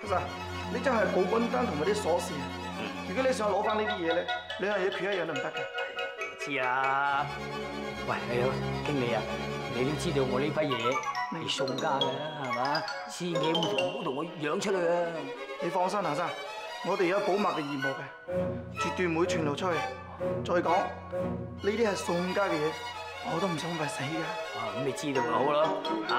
其實呢張係保本單同埋啲鎖匙。如果你想攞翻呢啲嘢咧，兩樣嘢缺一樣都唔得嘅。 知啦。喂，你好，經理啊，你都知道我呢批嘢係宋家嘅啦，係嘛？千祈唔好同我揚出去啊！ 你放心，夏生，我哋有保密嘅義務嘅，絕對唔會傳流出去。再講呢啲係宋家嘅嘢，我都唔想為死嘅。 咁你知道咪好咯？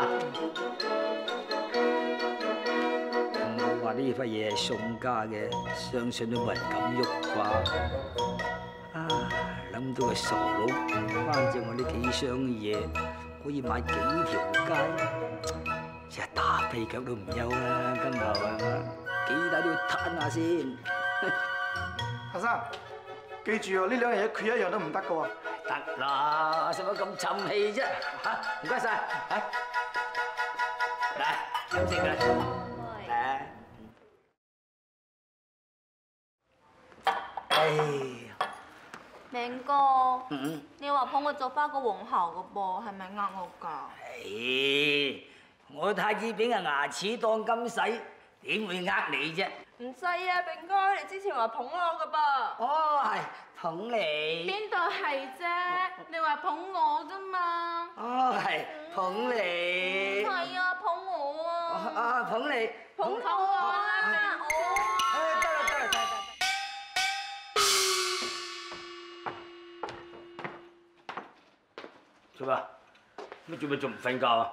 我話呢批嘢係宋家嘅，相信都冇人敢喐啩。諗到個傻佬，翻正我呢幾箱嘢，可以買幾條街，真係打跛腳都唔憂啦！今後係嘛，幾大都要攤下先。 夏生，記住啊，呢兩樣嘢缺一樣都唔得嘅喎。 得啦，使乜咁沉氣啫？嚇，唔該晒，嚟飲食啦。嚟。哎呀！ 明哥，你話捧我做翻個皇后嘅噃，係咪呃我㗎？ 我太子餅啊牙齒當金使，點會呃你啫？ 唔使啊，炳哥，你之前話捧我㗎噃。 哦，係捧你。 邊度係啫？你話捧我啫嘛。 哦，係捧你。 唔係啊，捧我啊。 捧你。 捧我啊！ 得啦。做咩仲唔瞓覺啊？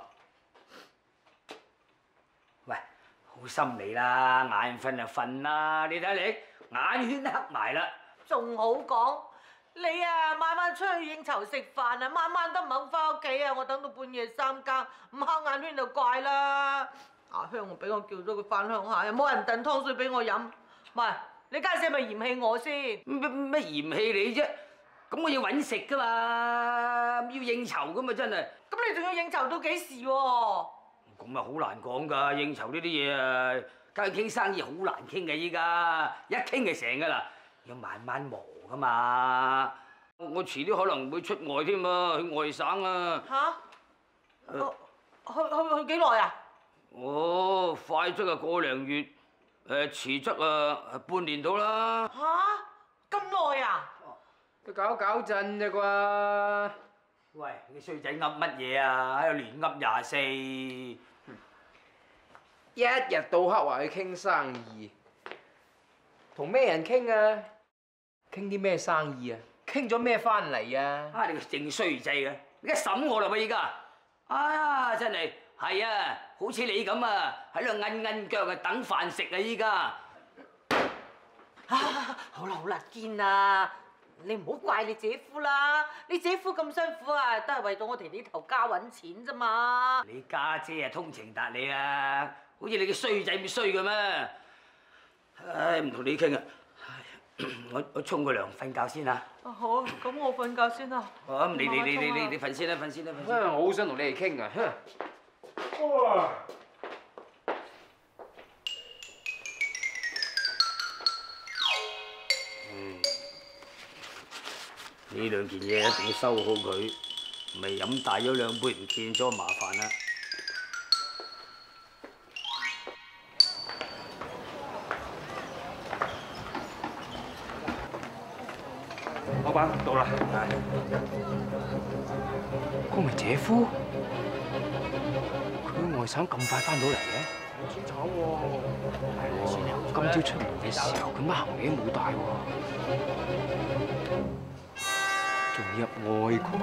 喂，好心你啦，眼瞓就瞓啦。你睇你眼圈都黑埋啦。 仲好講，你啊晚晚出去應酬食飯啊，晚晚都唔肯翻屋企啊！我等到半夜3更，唔黑眼圈就怪啦。阿香我俾我叫咗佢翻鄉下，又冇人燉湯水俾我飲。唔係，你家姐係咪嫌棄我先？ 咩嫌棄你啫？咁我要揾食噶嘛，要應酬噶嘛，真係。 咁你仲要應酬到幾時喎？ 咁啊好難講㗎，應酬呢啲嘢啊，梗係傾生意好難傾嘅依家，一傾就成㗎啦，要慢慢磨㗎嘛。我遲啲可能會出外添啊，去外省啊。 嚇？去幾耐啊？ 哦，快則啊個零月，遲則啊半年到啦。 嚇？咁耐啊？ 都搞震啫啩！ 喂，你衰仔噏乜嘢啊？喺度亂噏24。 一日到黑話去傾生意，同咩人傾啊？傾啲咩生意啊？傾咗咩翻嚟啊？ 你個正衰仔嘅，你而家審我啦喎！依家，真係係啊，好似你咁啊，喺度韌腳啊，等飯食啊！依家。 好啦，堅啊！你唔好怪你姐夫啦，你姐夫咁辛苦啊，都係為咗我哋呢頭家揾錢啫嘛。 你家姐啊通情達理啊，好似你個衰仔咁衰嘅咩？唉，唔同你傾啊！我沖個涼瞓覺先啊！ 好，咁我瞓覺先啦。 咁你瞓先啦，瞓先啦。 我好想同你哋傾啊！ 呢兩件嘢一定要收好佢，咪飲大咗2杯唔見咗，麻煩啦。 老闆到啦，嗰個咪姐夫？佢去外省咁快翻到嚟嘅？錢慘喎！係喎，今朝出門嘅時候，佢乜行李都冇帶喎。仲入愛群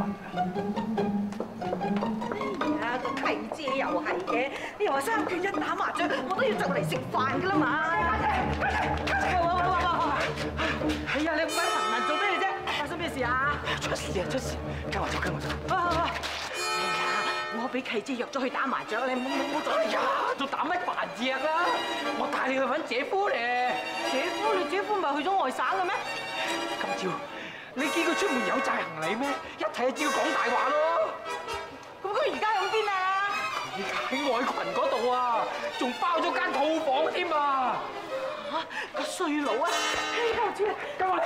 哎呀，個契姐又係嘅，你又話3缺1打麻將，我都要就嚟食飯噶啦嘛！喂！係啊，你咁鬼頻頻做咩啫？發生咩事啊？ 出事！跟我走！ 哎呀，我俾契姐約咗去打麻將，你唔好阻你啊！ 仲打乜麻將啊？我帶你去揾姐夫咧。 你姐夫唔係去咗外省嘅咩？ 今朝你見佢出門有帶行李咩？一睇就知佢講大話咯。 咁佢而家喺邊啊？ 佢喺愛群嗰度啊，仲包咗間套房添啊！ 嚇，個衰佬啊！跟我嚟。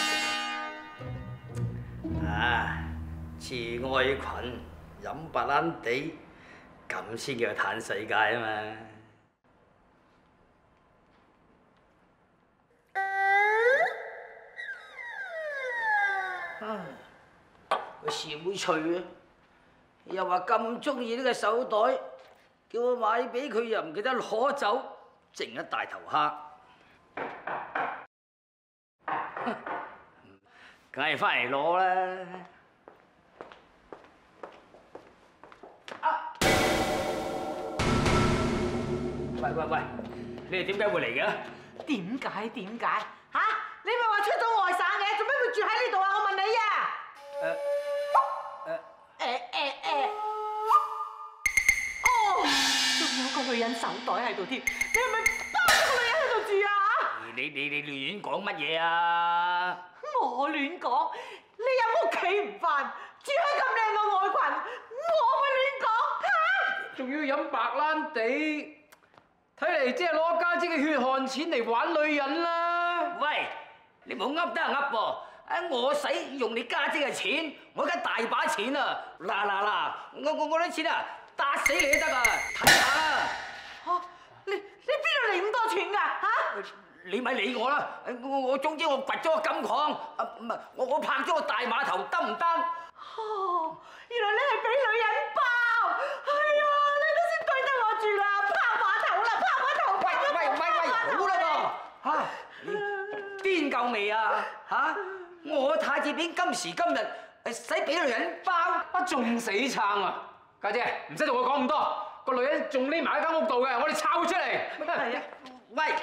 似愛群飲白蘭地，咁先叫嘆世界啊嘛！ 個小翠啊，又話咁中意呢個手袋，叫我買俾佢又唔記得攞走，剩一大頭蝦。梗係翻嚟攞啦！喂，你哋點解會嚟嘅？ 點解？嚇！你咪話出咗外省嘅，做咩會住喺呢度啊？我問你啊！哦，仲有個女人手袋喺度添，你係咪包咗個女人喺度住啊？ 你亂講乜嘢啊？ 我亂講，你有屋企唔返，住喺咁靚嘅外裙，我會亂講嚇？ 仲要飲白蘭地，睇嚟即係攞家姐嘅血汗錢嚟玩女人啦！ 喂，你唔好噏得噏噃！我使用你家姐嘅錢，我而家大把錢啊！嗱，我啲錢啊，打死你都得啊！睇下啦！ 嚇，你邊度嚟咁多錢㗎嚇？ 你咪理我啦！我總之我掘咗個金礦，唔係我拍咗個大碼頭得唔得？ 哦，原來你係俾女人包，係啊！你都先對得我住啦，拋碼頭啦，拋碼頭！ 喂，好啦噃嚇，你癲夠未啊嚇？我太子邊今時今日使俾女人包， 仲死撐啊！家姐唔使同我講咁多，個女人仲匿埋喺間屋度嘅，我哋抄佢出嚟。 係啊， 喂！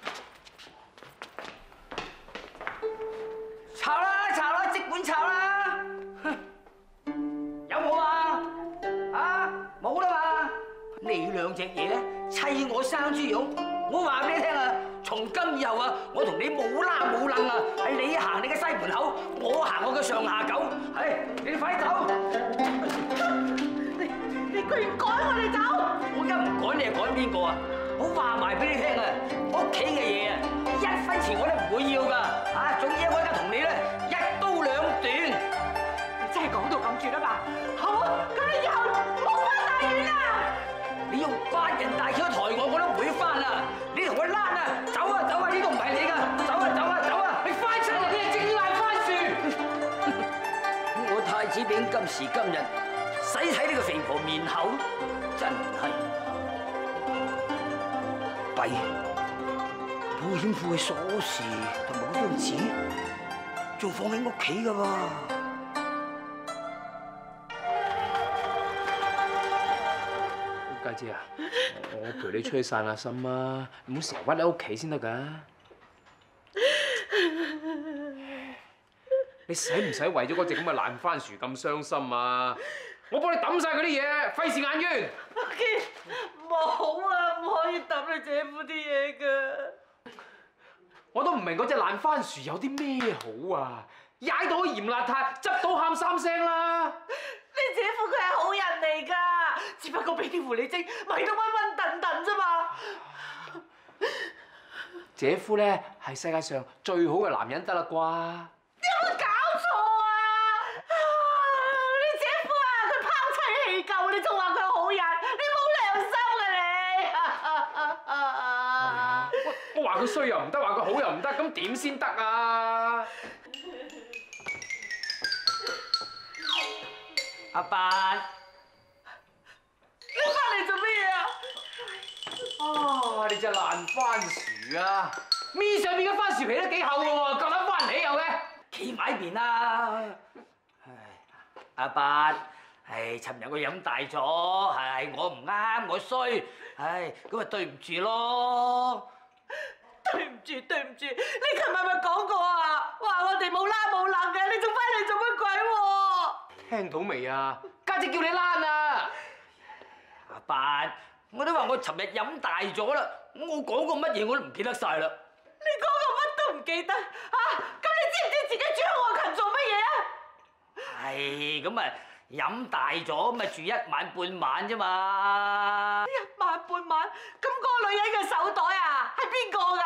炒啦，即管炒啦！有冇啊？啊，冇啦嘛！你兩隻嘢咧砌我生豬肉，我話俾你聽啊！從今以後啊，我同你冇拉冇楞啊！係你行你嘅西門口，我行我嘅上下九。係，你快啲走！ 你居然趕我哋走！ 我而家唔趕你，係趕邊個啊？我話埋俾你聽啊！屋企嘅嘢啊，一分錢我都唔會要㗎！啊，總之我而家同你咧一刀兩斷。 你真係講到咁絕啊嘛！好，咁你以後冇翻大院啦！ 你用8人大轎抬我都唔會翻啊！你同我躝啊！走啊！呢個唔係你㗎！走啊！ 你翻出嚟，你係整爛番薯！ 我太子餅今時今日使睇呢個肥婆面口，真係弊。保險庫嘅鎖匙同埋嗰張紙，仲放喺屋企㗎喎。 家姐啊，我陪你出去散下心啊，唔好成日屈喺屋企先得㗎。你使唔使為咗嗰隻咁嘅爛番薯咁傷心啊？我幫你抌晒佢啲嘢，費事眼冤。 阿堅，冇啊，唔可以抌你姐夫啲嘢㗎。 我都唔明嗰隻爛番薯有啲咩好啊？踩到鹽邋遢，執到喊3聲啦！ 你姐夫佢係好人嚟㗎，只不過俾啲狐狸精迷到暈暈頓頓啫嘛。 姐夫咧係世界上最好嘅男人得啦啩？ 你有冇搞錯啊？你姐夫啊，佢拋妻棄舊，你仲話佢好人，你冇良心啊你！ 我話佢衰又唔得，話佢好又唔得，咁點先得啊？ 阿伯， 你翻嚟做咩嘢啊？ 啊！你隻爛番薯啊，面上面嘅番薯皮都幾厚喎，夠膽翻嚟有嘅？ 企埋一邊啦！唉，阿伯，唉，尋日我飲大咗，係我唔啱，我衰，唉，咁咪對唔住咯。 對唔住，你琴日咪講過啊？話我哋冇啦冇楞嘅，你仲翻嚟做乜鬼喎？ 聽到未啊？家姐叫你躝啊！ 阿伯，我都話我尋日飲大咗啦，我講過乜嘢我都唔記得晒啦。 你講過乜都唔記得啊？咁你知唔知自己住喺外勤做乜嘢啊？ 係咁啊，飲大咗咪住1晚半晚啫嘛。 1晚半晚，咁嗰個女人嘅手袋啊，係邊個㗎？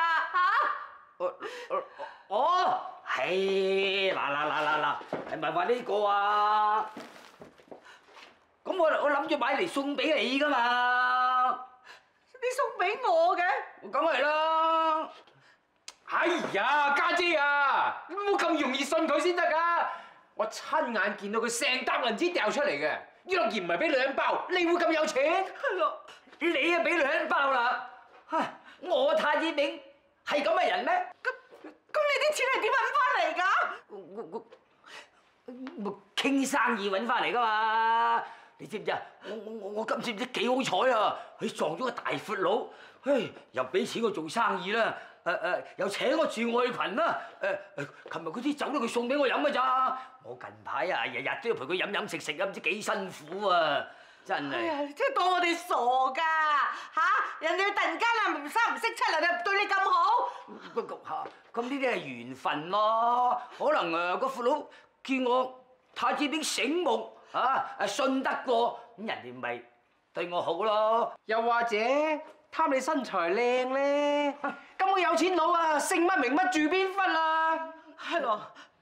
嗱，係咪話呢個啊？咁我諗住買嚟送俾你㗎嘛。 你送俾我嘅？ 梗係啦。 哎呀，家姐啊，你唔好咁容易信佢先得㗎。 我親眼見到佢成沓銀紙掉出嚟嘅，若然唔係俾女人包，你會咁有錢？ 係咯， 你啊俾女人包啦！嚇，我太子炳係咁嘅人咩？ 咁你啲錢係點揾翻嚟㗎？ 我傾生意揾翻嚟噶嘛？你知唔知啊？我今次唔知幾好彩啊！佢撞咗個大闊佬，唉，又俾錢我做生意啦，又請我住愛群啦，琴日嗰啲酒都佢送俾我飲㗎咋。我近排啊，日日都要陪佢飲飲食食啊，唔知幾辛苦啊！真係。 哎呀，即係當我哋傻㗎嚇！人哋突然間啊唔三唔識七嚟，就對你咁好。 咁呢啲係緣分咯，可能個闊佬見我太子炳醒目。信得過，咁人哋咪對我好咯。 又或者貪你身材靚咧？咁個有錢佬啊，姓乜名乜住邊忽啊？ 係咯，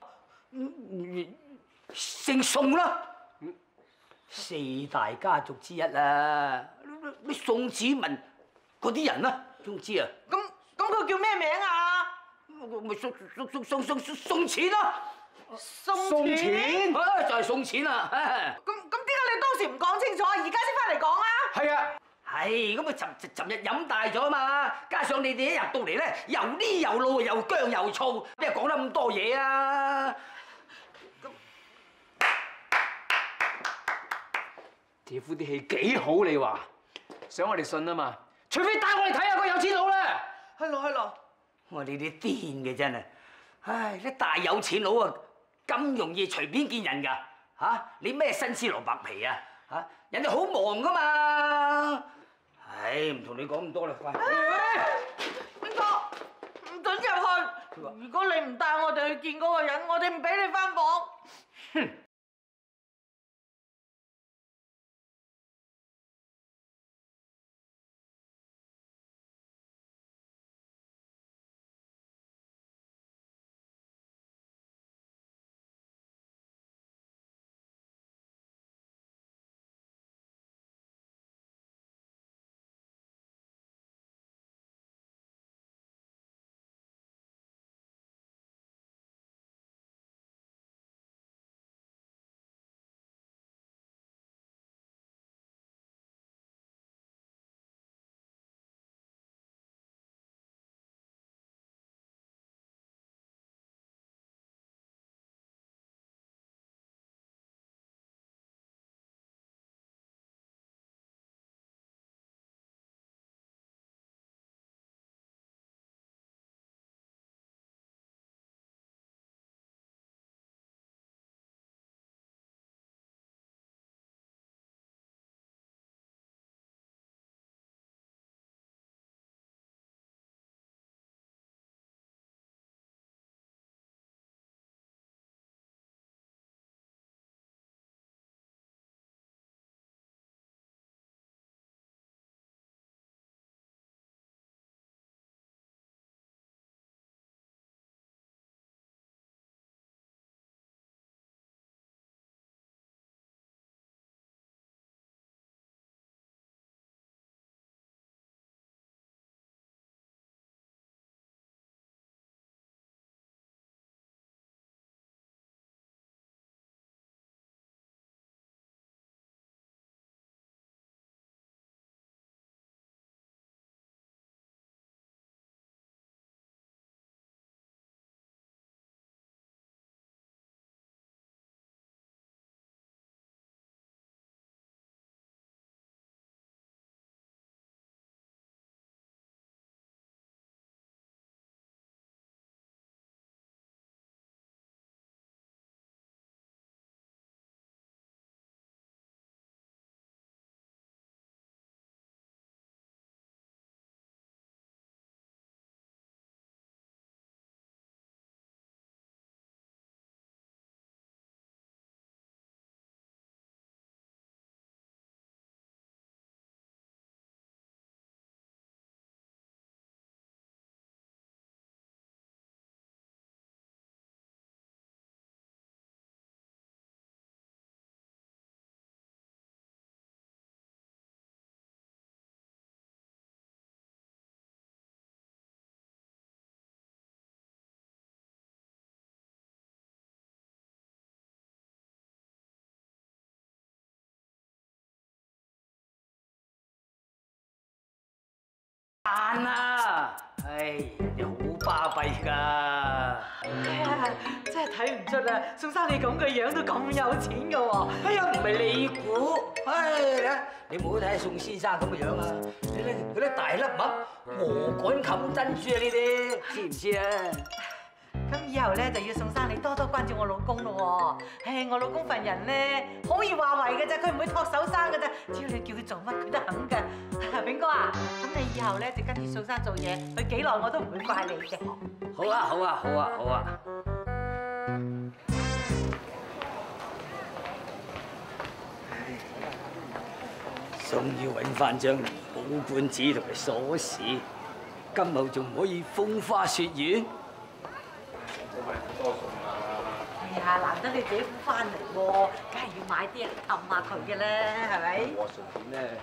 姓宋啦，四大家族之一啦。咩宋子文嗰啲人啦，總之啊。 咁佢叫咩名啊？ 咪送錢咯。 送錢？ 就係送錢啦。 咁點解你當時唔講清楚，而家先翻嚟講啊？ 係啊， 係咁啊！尋日飲大咗嘛，加上你哋一入到嚟咧，又呢又老又姜又醋，邊係講得咁多嘢啊？ 姐夫啲戲幾好，你話想我哋信啊嘛？除非帶我哋睇下個有錢佬啦。 係咯。 我哋啲癲嘅真係，唉！啲大有錢佬啊，咁容易隨便見人㗎嚇？你咩新絲蘿蔔皮啊嚇？人哋好忙㗎嘛！唉，唔同你講咁多啦，乖。 邊個唔准入去？如果你唔帶我哋去見嗰個人，我哋唔俾你翻房。 哼！ 賺啊！唉，你好巴閉㗎。 哎呀，真係睇唔出啊！宋生你咁嘅樣都咁有錢㗎喎！ 哎呀，唔係你估，唉，你唔好睇下宋先生咁嘅樣啊！你啲大粒麥鵝肝冚珍珠啊！呢啲知唔知啊？ 咁以後咧就要宋生你多多關照我老公咯喎！唉，我老公份人咧好易話為嘅啫，佢唔會托手生嘅啫，只要你叫佢做乜佢都肯嘅。炳哥啊，咁你以後咧就跟住宋生做嘢，佢幾耐我都唔會怪你嘅。 好啊，好啊，好啊，好啊！終於揾翻張保管紙同埋鎖匙，今後仲可以風花雪月。 哎呀，難得你姐夫翻嚟喎，梗係要買啲嘢嚟氹下佢嘅咧，係咪？ 我順便咧。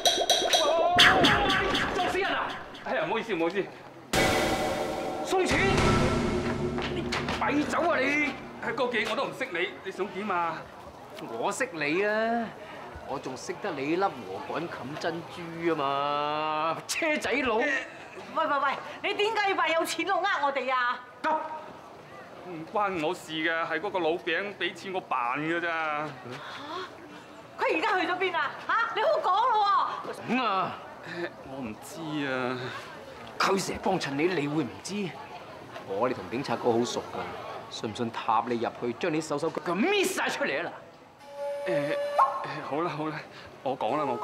作死人啊！哎呀，唔好意思，唔好意思。送錢！你咪走啊你！高記我都唔識你，你想點啊？我識你啊！我仲識得你粒鵝肝冚珍珠啊嘛！車仔佬。 喂，你點解要扮有錢佬呃我哋啊？ 唔關我事嘅，係嗰個老餅俾錢我扮嘅咋。 佢而家去咗邊啊？嚇，你好講咯喎！ 咁啊， 我唔知啊。 佢成日幫襯你，你會唔知？我哋同警察哥好熟噶，信唔信踏你入去，將你手腳搣晒出嚟啊嗱！ 好啦，我講啦。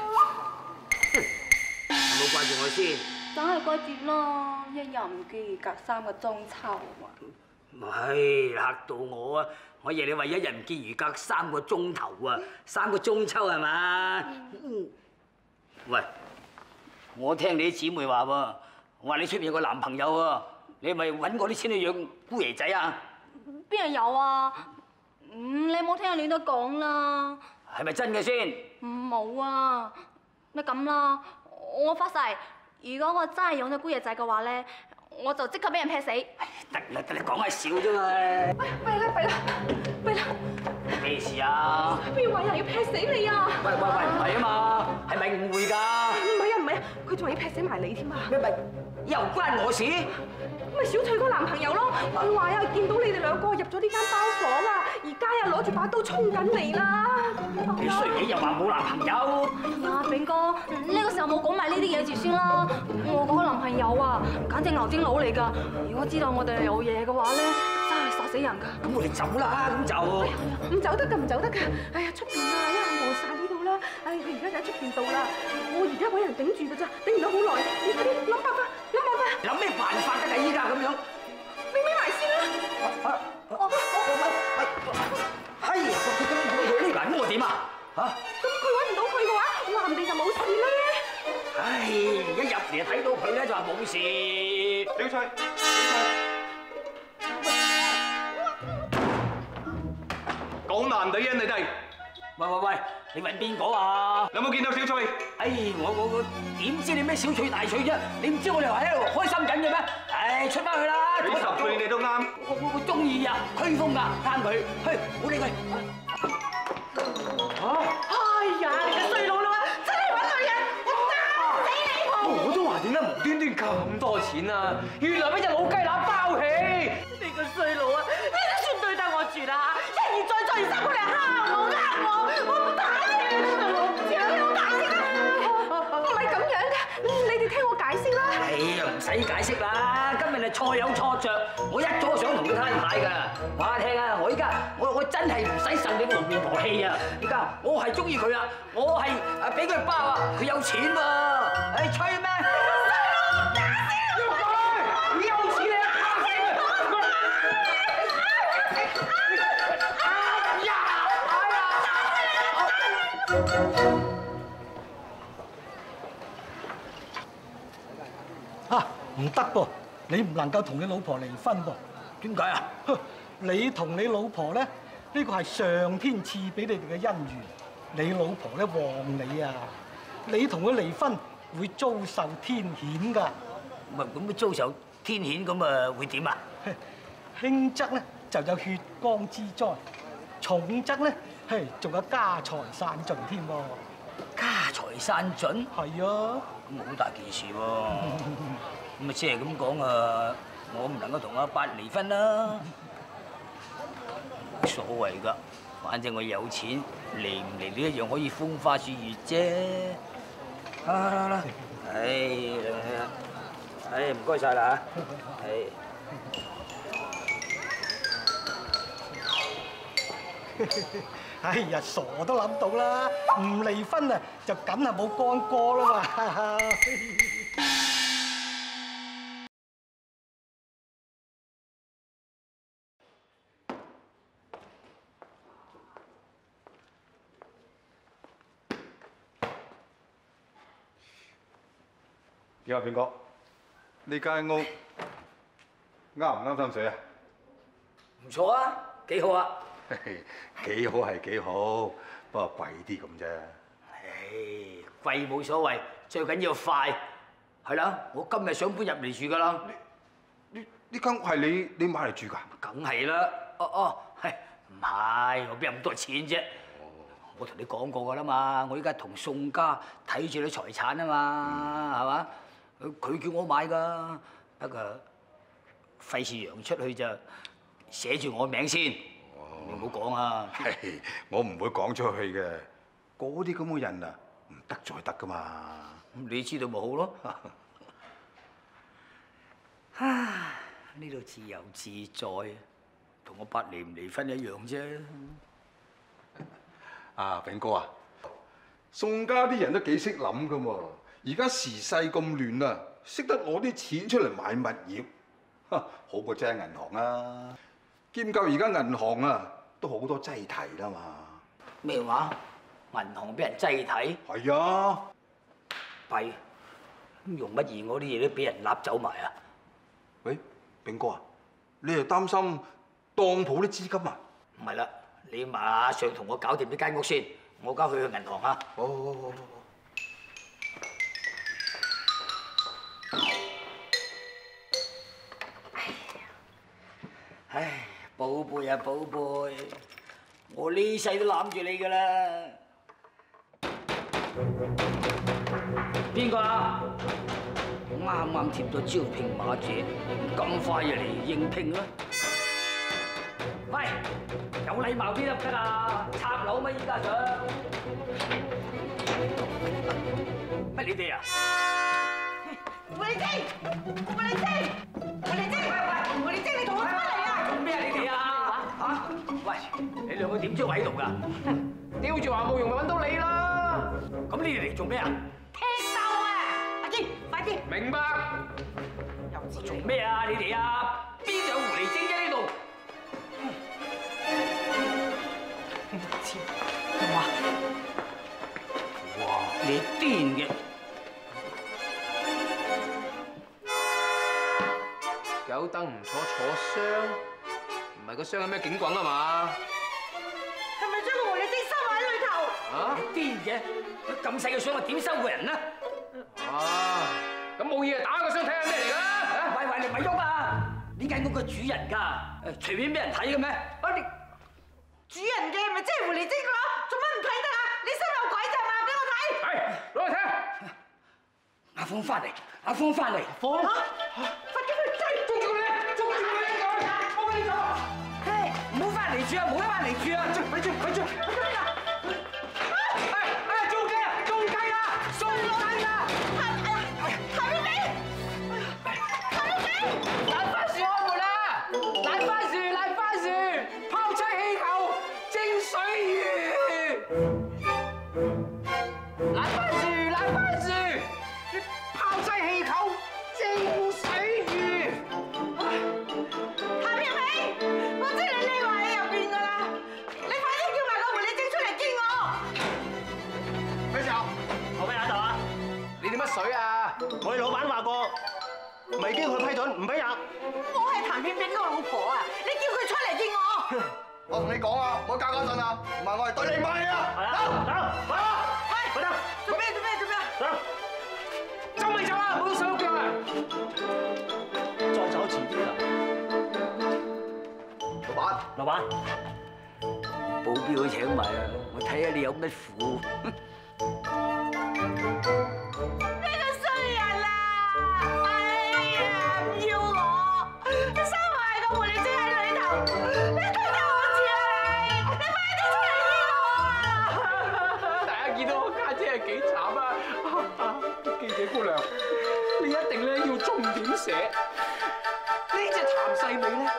有冇掛住我先？ 梗係掛住啦，一日唔見如隔3個中秋啊！ 唉，嚇到我啊！我以為你話一日唔見如隔3個鐘頭啊，3個中秋係嘛？喂，我聽你啲姊妹話喎，話你出邊有個男朋友喎，你係咪揾過啲錢去養姑爺仔啊？ 邊有啊？你冇聽人亂得講啦。 係咪真嘅先？ 冇啊！咪咁啦，我發誓，如果我真係養咗姑爺仔嘅話咧，我就即刻俾人劈死。 得啦，講下笑啫嘛。 弊啦！ 咩事啊？ 邊話有人要劈死你啊？ 喂，唔係啊嘛，係咪誤會㗎？ 唔係啊，佢仲要劈死埋你添啊！ 咩又關我事？ 咪小翠嗰男朋友咯，佢話啊見到你哋兩個入咗呢間包房啊，而家又攞住把刀衝緊嚟啦！ 你衰嘢又話冇男朋友？ 啊，炳哥，呢個時候冇講埋呢啲嘢住先啦。我嗰個男朋友啊，簡直牛精佬嚟㗎！如果知道我哋有嘢嘅話咧，真係殺死人㗎！ 咁我哋走啦，咁就唔走得㗎，唔走得㗎！哎呀，出邊啊，一下望晒呢度啦！哎，佢而家就喺出邊度啦，我而家揾人頂住㗎咋，頂唔到好耐。你快啲諗辦法！ 諗咩辦法得㗎？依家咁樣， 你咪埋先啦！ 哎呀，佢匿埋咁我點啊？嚇！ 咁佢揾唔到佢嘅話，話唔定就冇事咧。 唉，一入嚟就睇到佢咧，就話冇事。 小翠，講男女人你哋， 喂，你揾邊個啊？ 有冇見到小翠？ 哎，我點知你咩小翠大翠啫？你唔知我哋話喺度開心緊嘅咩？唉，出翻去啦！ 幾十歲你都啱。 我中意啊，驅風㗎，啱佢。去，唔好理佢。 哎呀，你個衰佬啊，真係揾女人，我打死你！ 我都話點解無端端咁多錢啊？原來俾隻老雞乸包起！ 你個衰佬啊，你都算對得我住啦嚇！一而再，再而三過嚟蝦我，我唔打你，我唔知你好打你㗎！ 唔係咁樣嘅，你哋聽我解釋啦。 哎呀，唔使解釋啦，今日係錯有錯着，我一早想同佢攤牌㗎。話聽啊，我依家我真係唔使受你蒙面婆氣啊！依家我係中意佢啊，我係俾佢包啊，佢有錢喎，唉吹咩？ 唔得噃，你唔能夠同你老婆離婚噃。 點解啊？ 你同你老婆咧，呢個係上天賜俾你哋嘅姻緣。你老婆咧旺你啊，你同佢離婚會遭受天譴㗎。 唔係咁遭受天譴咁啊，會點啊？ 輕則咧就有血光之災，重則咧仲有家財散盡添喎。 家財山盡？ 係啊， 咁好大件事喎。咁啊，即係咁講啊，我唔能夠同阿伯離婚啦。冇所謂㗎，反正我有錢，離唔離都一樣可以風花雪月啫。啦，唉，唔該晒啦嚇， 哎呀，傻都諗到啦，唔離婚啊，就梗係冇干戈啦嘛。 點啊，炳哥？呢間屋啱唔啱心水啊？ 唔錯啊，幾好啊！ 幾好係幾好，不過貴啲咁啫。 唉，貴冇所謂，最緊要快。係啦，我今日想搬入嚟住㗎啦。 呢間屋係你買嚟住㗎？ 梗係啦。係唔係？我邊有咁多錢啫？我同你講過㗎啦嘛，我依家同宋家睇住啲財產啊嘛，係嘛？佢叫我買㗎，不過費事揚出去就寫住我名先。你唔好講啊！ 係，我唔會講出去嘅。嗰啲咁嘅人啊，唔得再得㗎嘛。 你知道咪好咯？唉，呢度自由自在，同我伯離唔離婚一樣啫。 啊，炳哥啊，宋家啲人都幾識諗㗎喎。而家時勢咁亂啊，識得攞啲錢出嚟買物業，好過借銀行啊！兼夠而家銀行啊，都好多擠提啦嘛。 咩話？銀行俾人擠提？ 係啊， 弊！咁用乜嘢我啲嘢都俾人揦走埋啊？ 喂，炳哥啊，你係擔心當鋪啲資金啊？ 唔係啦，你馬上同我搞掂呢間屋先，我交佢去銀行啊！ 好。 唉，寶貝啊寶貝，我呢世都攬住你㗎啦！邊個啊？啱啱貼咗招聘碼紙，咁快就嚟應聘啦？喂，有禮貌啲得唔得啊？插樓乜依家想？乜你哋啊？ 胡麗晶，你同我翻嚟啊！ 做咩啊你哋啊？嚇？喂，你兩個點知我喺度㗎？ 屌住話冇用咪揾到你啦！ 咁你哋嚟做咩啊？ 踢竇啊！阿堅，快啲！ 明白。 做咩啊你哋啊？邊有狐狸精喺呢度？哇！你癲嘅！ 有燈唔坐箱，唔係個箱有咩景轟啊嘛？ 係咪將個狐狸精收埋喺裏頭？ 啊？ 你癲嘅！咁細個箱我點收個人啊？ 啊！咁冇嘢打個箱睇下咩嚟㗎啦？ 喂，你咪喐啊！呢間屋嘅主人㗎，隨便俾人睇嘅咩？ 你主人嘅咪即係狐狸精咯？做乜唔睇得啊？你心有鬼咋嘛？俾我睇！ 係，攞嚟睇。 阿芳翻嚟，阿芳翻嚟， 快啲去追！ 捉住佢！捉住佢！我俾你走！ 嘿，唔好翻嚟住啊！唔好翻嚟住啊！ 快追！中雞啊！中雞啊！送雞啊！爛番薯開門啦！爛番薯，拋出氣球，蒸水魚。爛番薯，拋出氣球，蒸水魚。 譚耀明，我知你匿埋喺入邊㗎啦！你快啲叫埋個狐狸精出嚟見我！ 咩時候？ 我俾阿頭啊！ 你哋乜水啊？ 我哋老闆話過，未經佢批准唔俾入。 我係譚炳炳個老婆啊！你叫佢出嚟見我！ 我同你講啊，唔好搞嗰陣啊，唔係我係對你唔係啊！走！ 喂，做咩？ 走！ 走咪走啊！唔好手腳啊！ 再走遲啲啦。老闆， 保鏢請埋啊！我睇下你有乜苦。 見到我家姐係幾慘啊！記者姑娘，你一定咧要重點寫呢隻譚世美咧。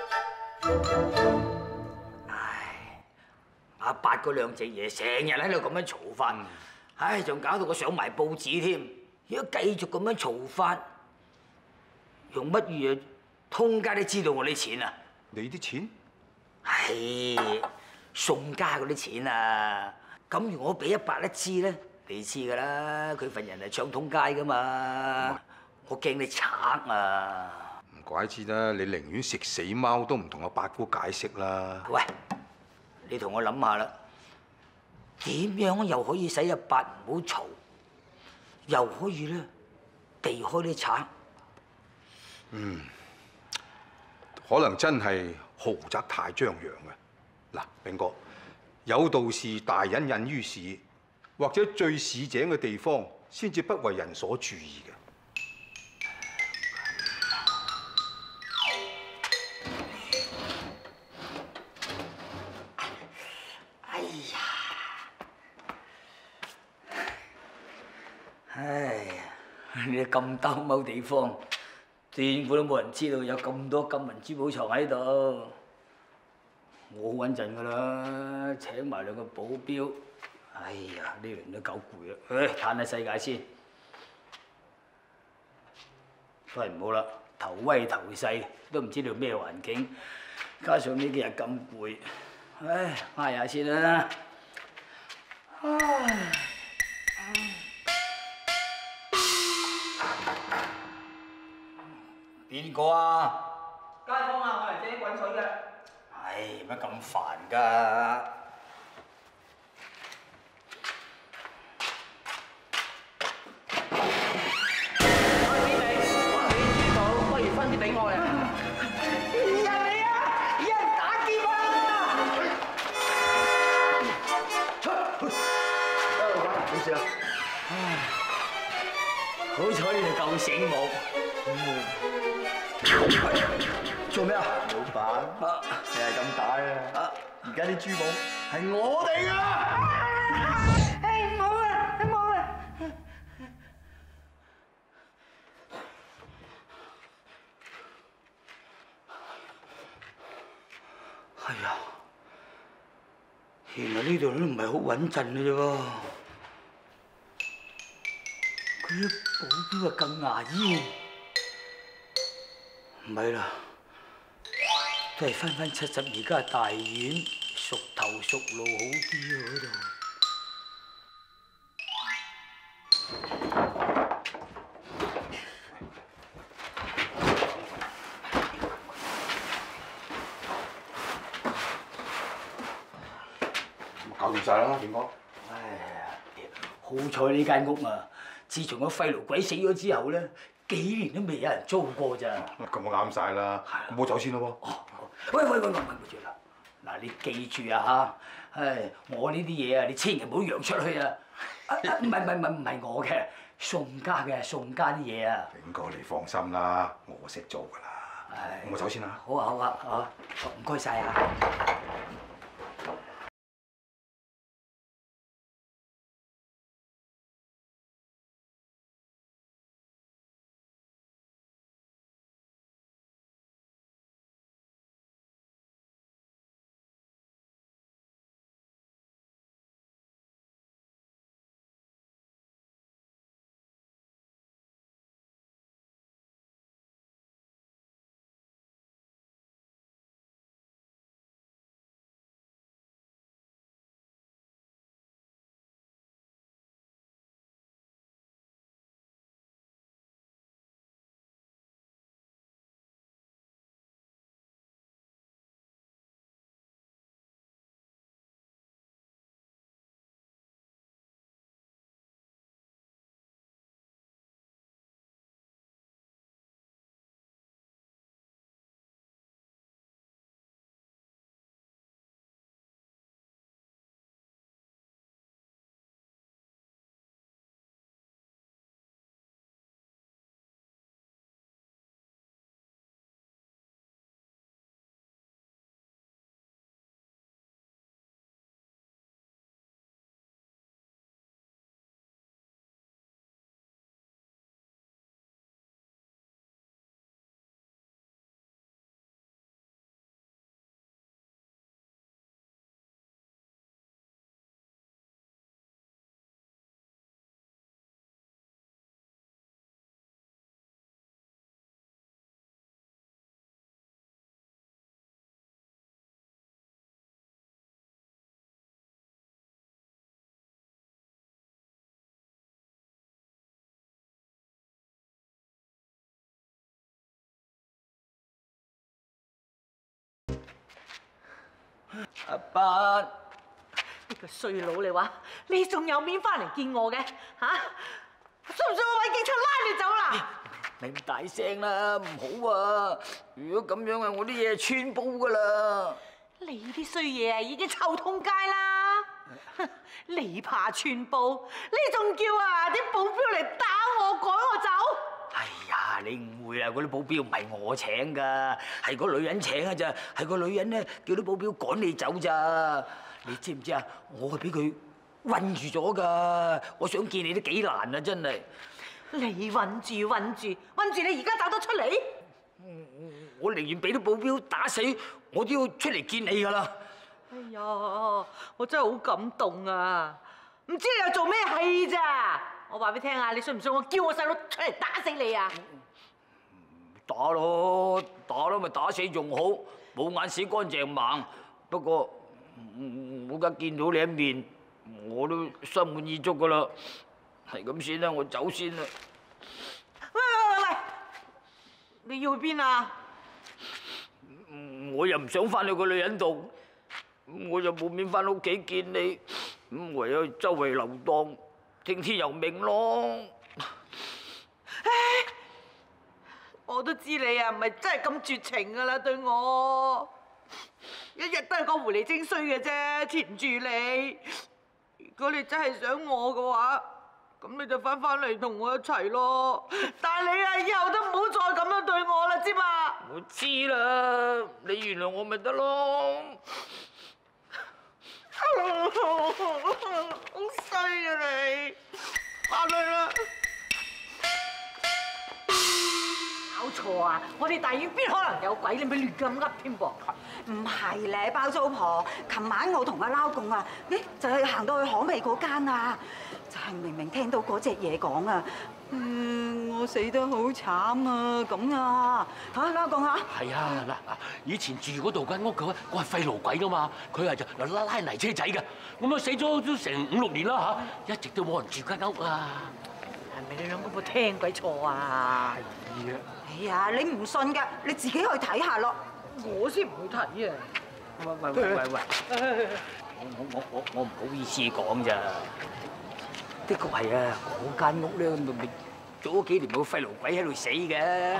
唉，阿八嗰兩隻嘢成日喺度咁樣嘈法，唉，仲搞到我上埋報紙添。如果繼續咁樣嘈法，用乜嘢通街都知道我啲錢啊？ 你啲錢？ 係宋家嗰啲錢啊！咁如果我俾100一支咧，你知㗎啦，佢份人係唱通街㗎嘛，我驚你賊啊！ 唔怪之啦，你寧願食死貓都唔同阿八姑解釋啦。 喂，你同我諗下啦，點樣又可以使阿八唔好嘈，又可以咧避開啲賊？ 可能真係豪宅太張揚嘅。嗱，炳哥，有道是大隱隱於市，或者最市井嘅地方先至不為人所注意嘅。 哎呀，唉呀，你咁兜踎地方，斷估都冇人知道有咁多金銀珠寶藏喺度。我好穩陣㗎啦，請埋2個保鏢。哎呀，呢輪都夠攰啦，唉，嘆下世界先。都係唔好啦，頭威頭勢都唔知道咩環境，加上呢幾日咁攰，唉，挨下先啦。唉。邊個啊？ 街坊啊，我嚟借滾水嘅。 唉，乜咁煩㗎？ 我係你珠寶不如分啲俾我咧。人嚟啊！有人打劫啊！ 冇事啦。唉，好彩你哋夠醒目。做咩啊？ 老闆，你係咁打啊！而家啲珠寶係我哋㗎。 唉，冇啊，冇啊！哎呀，原來呢度都唔係好穩陣嘅啫喎。佢啲保鏢啊更牙煙，唔係啦。都係分分七十而家大院，熟頭熟路好啲啊！嗰度搞掂晒啦，炳哥。 唉呀，好彩呢間屋啊！自從個廢爐鬼死咗之後咧，幾年都未有人租過咋。 咁啊啱晒啦，咁我走先啦喎。 喂，咪住啦！嗱，你記住啊嚇，唉，我呢啲嘢啊，你千祈唔好揚出去啊！唔係我嘅，宋家啲嘢啊！ 炳哥，你放心啦，我識做㗎啦。咁我走先啦。 好啊，唔該晒啊！ 阿伯， 呢個衰佬你話，你仲有面翻嚟見我嘅嚇？信唔信我揾警察拉你走啦？ 咪咁大聲啦，唔好啊！如果咁樣啊，我啲嘢穿煲噶啦。 你啲衰嘢啊，已經臭通街啦！你怕穿煲，你仲叫啊啲保鏢嚟打我趕我走？ 哎呀，你誤會啦！嗰啲保鏢唔係我請㗎，係個女人請㗎咋，係個女人咧叫啲保鏢趕你走咋。你知唔知啊？我係俾佢韞住咗㗎，我想見你都幾難啊！真係。 你韞住，你而家走得出嚟？ 我寧願俾啲保鏢打死，我都要出嚟見你㗎啦。 哎呀，我真係好感動啊！唔知你又做咩戲咋？我話俾你聽啊，你信唔信我叫我細佬出嚟打死你啊？ 打咯，咪打死仲好，冇眼屎乾淨盲。不過我而家見到你一面，我都心滿意足㗎啦。係咁先啦，我走先啦。 喂！你要去邊啊？ 我又唔想翻去個女人度，我又冇面翻屋企見你，咁唯有周圍流蕩，聽天由命咯。 我都知你啊，唔係真係咁絕情噶啦，對我一日都係講狐狸精衰嘅啫，纏住你。如果你真係想我嘅話，咁你就翻嚟同我一齊咯。但係你啊，以後都唔好再咁樣對我啦，知嘛？ 我知啦，你原諒我咪得咯。 好衰啊你！翻去啦！搞錯啊！我哋大院邊可能有鬼？你咪亂咁噏添噃！ 唔係咧，包租婆，琴晚我同阿撈共啊，就係行到去巷尾嗰間啊，就係明明聽到嗰隻嘢講啊，我死得好慘啊咁啊！嚇，撈共嚇？ 係啊，嗱，以前住嗰度間屋嘅，我係廢爐鬼噶嘛，佢係就拉泥車仔嘅，咁啊死咗都成5、6年啦嚇，一直都冇人住間屋啊！ 係咪你兩個冇聽鬼錯啊？ 係啊！ 哎呀，你唔信㗎，你自己去睇下咯。 我先唔去睇啊！ 喂，我唔好意思講咋。的確係啊，嗰間屋咧咪早咗幾年冇廢爐鬼喺度死嘅。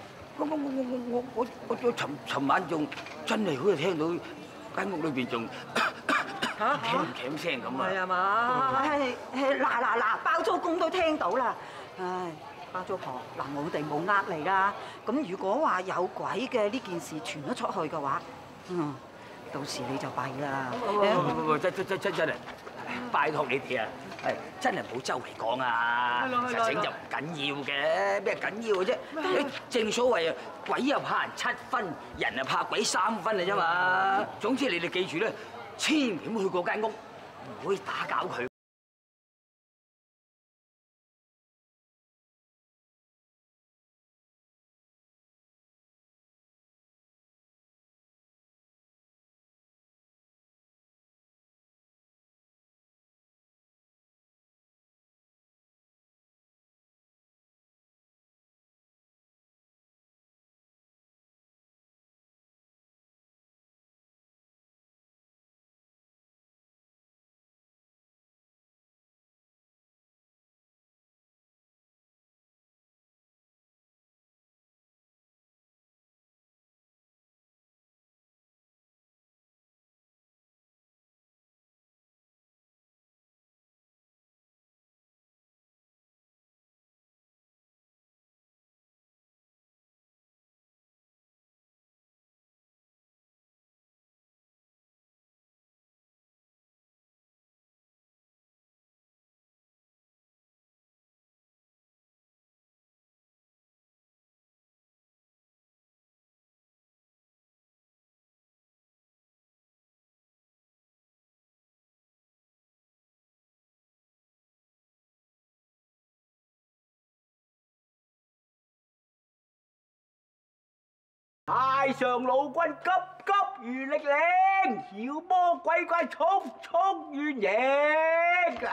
我尋晚仲真係好似聽到間屋裏邊仲鉗聲咁啊！ 係啊嘛？ 嗱，包租公都聽到啦。唉，包租婆，嗱，我哋冇呃你啦。咁如果話有鬼嘅呢件事傳咗出去嘅話，到時你就弊啦。 真係，拜託你哋啊，係真係唔好周圍講啊！實情就唔緊要嘅，咩緊要嘅啫？正所謂啊，鬼又怕人7分，人又怕鬼3分啊啫嘛。總之你哋記住咧，千祈唔好去嗰間屋，唔可以打攪佢。 太上老君急急如律令，妖魔鬼怪速速遠迎。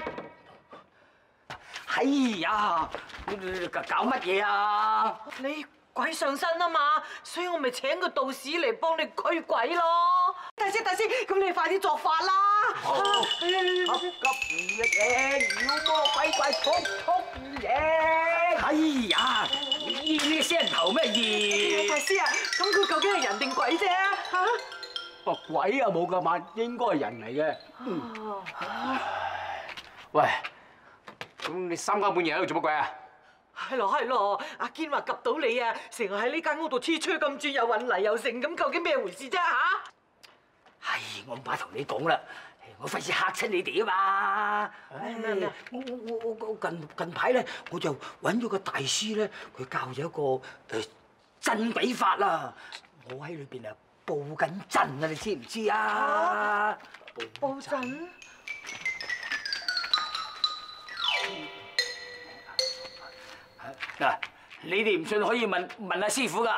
哎呀，搞乜嘢啊？ 你鬼上身啊嘛，所以我咪請個道士嚟幫你驅鬼咯。 繼大師，咁你快啲作法啦！ 急急如律令，妖魔鬼怪速速如影。 哎呀，呢死人頭咩嘢？ 大師啊，咁佢究竟係人定鬼啫？嚇！ 哦，鬼啊冇咁慢，應該係人嚟嘅。 喂，咁你三更半夜喺度做乜鬼啊？ 係咯，阿堅話及到你啊，成日喺呢間屋度黐吹咁轉，又揾泥又剩，咁究竟咩回事啫嚇？ 唉，我唔怕同你講啦，我費事嚇親你哋啊嘛。 咩？ 我近排咧，我就揾咗個大師咧，佢教咗一個鎮鬼法啦。我喺裏邊啊佈緊陣啊，你知唔知啊？ 佈陣？ 嗱，你哋唔信可以問阿師傅㗎。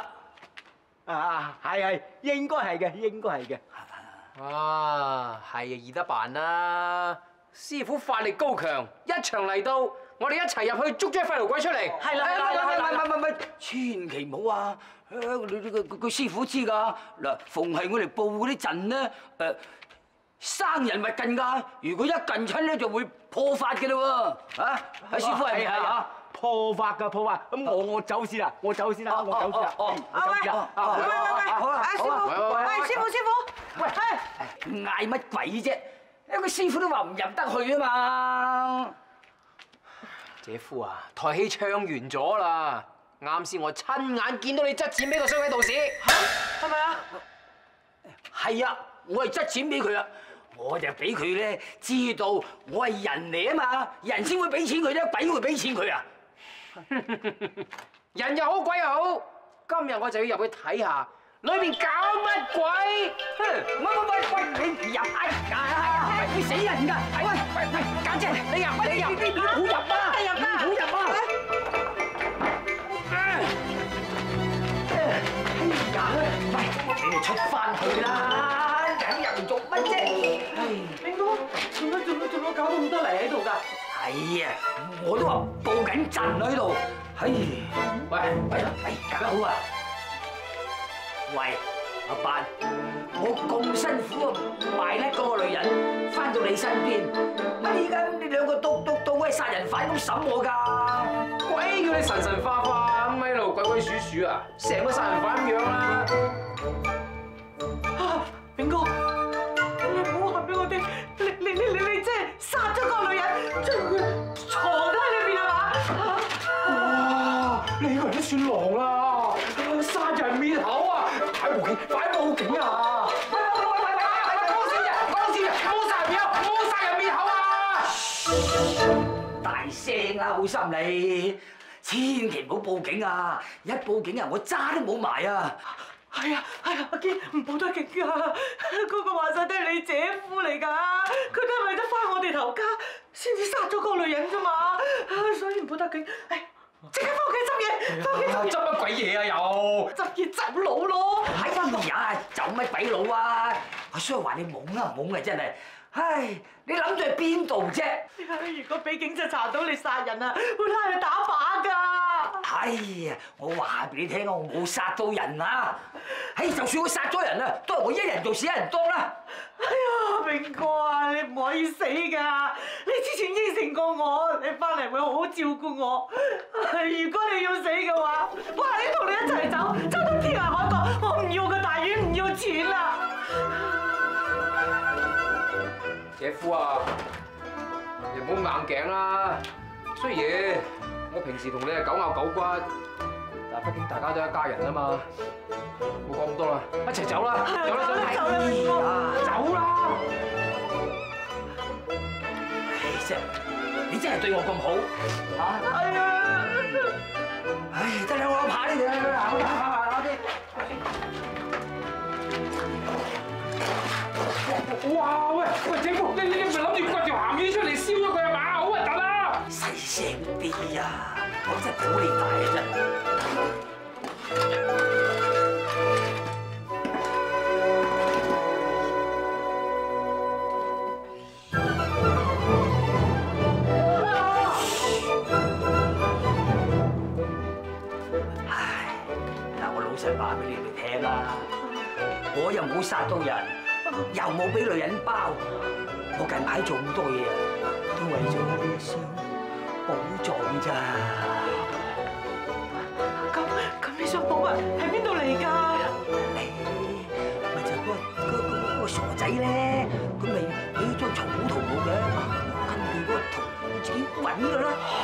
係，應該係嘅，應該係嘅。 啊，係啊，易得辦啦！師傅法力高強，一場嚟到，我哋一齊入去捉隻廢奴鬼出嚟。 係啦， 唔，千祈唔好啊！佢師傅知㗎。嗱，逢係我哋佈嗰啲陣咧，生人勿近㗎。如果一近親咧，就會破法嘅嘞喎。啊，阿師傅係咪啊？ 破法㗎，破法。咁我走先啦，我走先啦。 喂，師傅，喂， 嗌乜鬼啫？因為師傅都話唔入得去啊嘛。 姐夫啊，台戲唱完咗啦，啱先我親眼見到你執錢俾個衰鬼道士， 係咪啊？ 係啊，我係執錢俾佢啊，我就俾佢咧知道我係人嚟啊嘛，人先會俾錢佢啫，鬼會俾錢佢啊？ 人又好，鬼又好，今日我就要入去睇下，裏面搞乜鬼？ 喂，你入啊！會死人㗎！喂，家姐，你入，唔好入啊！唔好入啊！喂，你哋出翻去啦，入做乜啫？ 兵哥，做乜搞到咁多泥喺度㗎？ 係啊，我都話佈緊陣喺度。喂，搞得好啊！喂，阿班，我咁辛苦賣甩嗰個女人，翻到你身邊，乜而家你兩個都喂殺人犯咁審我㗎？ 鬼叫你神化化咁喺度鬼鬼祟祟啊！成個殺人犯咁樣啦！ 炳哥，你唔好話俾我聽，你真係殺咗個女人，將佢藏喺裏邊係嘛？ 哇！你個人都算狼啦，殺人滅口啊！快報警啊！喂！講笑，冇殺人滅口啊！ 大聲啦，好心你，千祈唔好報警啊！一報警啊，我渣都冇埋啊！ 係啊，阿堅唔報得警㗎，嗰個話晒都係你姐夫嚟㗎，佢都係為咗翻我哋頭家先至殺咗個女人啫嘛，所以唔報得警。即刻翻屋企執嘢，翻屋企執嘢。 執乜鬼嘢啊又？ 執嘢走佬咯！ 哎呀，走乜鬼佬啊！阿衰話你懵啊真係，唉，你諗住去邊度啫？ 如果俾警察查到你殺人啊，會拉你打靶㗎！ 哎呀，我話俾你聽啊，我冇殺到人啊！唉，就算我殺咗人啊，都係我一人做事一人當啦！ 哎呀，炳哥啊，你唔可以死㗎！你之前應承過我，你翻嚟會好好照顧我。如果你要死嘅話，我下年同你一齊走到天涯海角，我唔要個大院，唔要錢啦！ 姐夫啊，你唔好硬頸啦。雖然我平時同你係狗咬狗骨，但係畢竟大家都係一家人啊嘛。冇講咁多啦，一齊走啦！走啦！走啦！ 你真係對我咁好嚇！ 係啊！ 唉，得啦，我怕你哋啦，我哇！喂，姐夫，你唔係諗住掘條鹹魚出嚟燒咗佢係嘛？好核突啊！ 細聲啲啊！我真係鼓你大啊真。話俾你哋聽啦，我又冇殺到人， 又冇俾女人包。我近排做咁多嘢啊，都為咗呢一箱寶藏咋。 咁呢箱寶物喺邊度嚟㗎？ 咪就嗰個傻仔咧，佢咪俾張草圖我嘅，我跟住嗰個圖自己揾㗎啦。